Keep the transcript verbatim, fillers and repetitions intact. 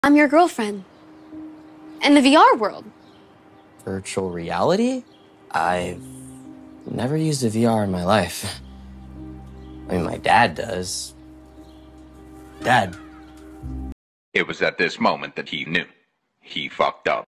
I'm your girlfriend. In the V R world. Virtual reality? I've never used a V R in my life. I mean, my dad does. Dad. It was at this moment that he knew. He fucked up.